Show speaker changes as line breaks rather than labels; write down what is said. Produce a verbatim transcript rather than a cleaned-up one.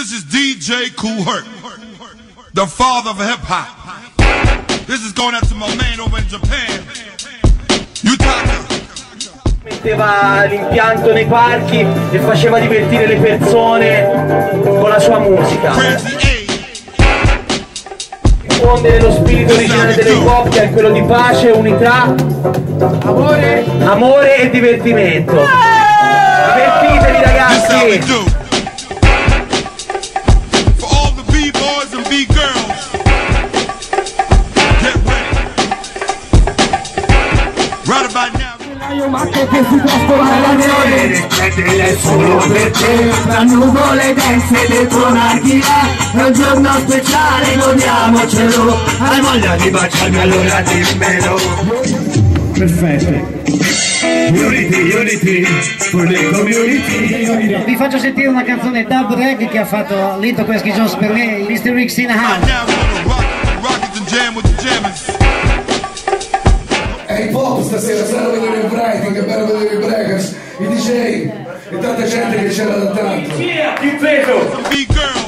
This is D J Kool Herc, the father of hip hop. This is going out to my man over in Japan, Yutaka.
Metteva l'impianto nei parchi e faceva divertire le persone con la sua musica. Diffondere lo spirito originale delle coppie, è quello di pace, unità, amore, amore e divertimento. Divertitevi ragazzi!
Ma che ti si trasforma la neve è solo per te, tra nuvole dense dentro un'antia, è un giorno speciale, godiamocelo. Hai voglia di baciarmi, allora dimmelo. Perfetto. Unity, unity, for the community.
Vi faccio sentire una canzone dub reggae che ha fatto Lito Quesky Jones per me, mister Ricks in the house.
È hip hop stasera, sarà vedere i Brighton, che bello vedere i Breakers, i D J e tanta gente che c'era da tanto.
Più peso!